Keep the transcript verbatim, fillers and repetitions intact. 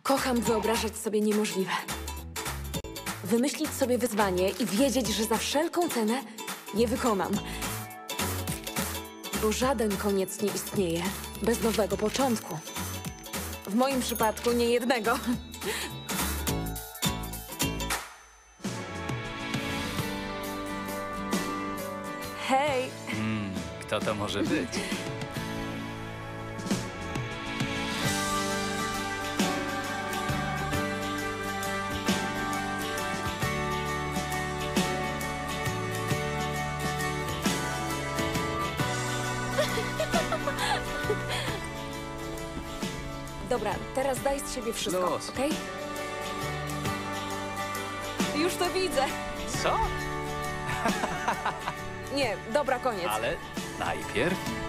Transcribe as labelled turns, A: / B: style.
A: Kocham wyobrażać sobie niemożliwe. Wymyślić sobie wyzwanie i wiedzieć, że za wszelką cenę je wykonam. Bo żaden koniec nie istnieje bez nowego początku. W moim przypadku nie jednego. Hej!
B: Mm, kto to może być?
A: Dobra, teraz daj z siebie wszystko,
B: Los.
A: okej? Już to widzę.
B: Co?
A: Nie, dobra, koniec.
B: Ale najpierw